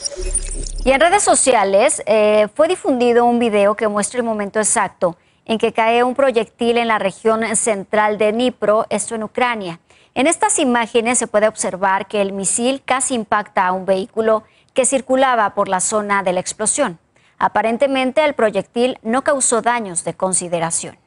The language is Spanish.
Y en redes sociales fue difundido un video que muestra el momento exacto en que cae un proyectil en la región central de Dnipro, esto en Ucrania. En estas imágenes se puede observar que el misil casi impacta a un vehículo que circulaba por la zona de la explosión. Aparentemente el proyectil no causó daños de consideración.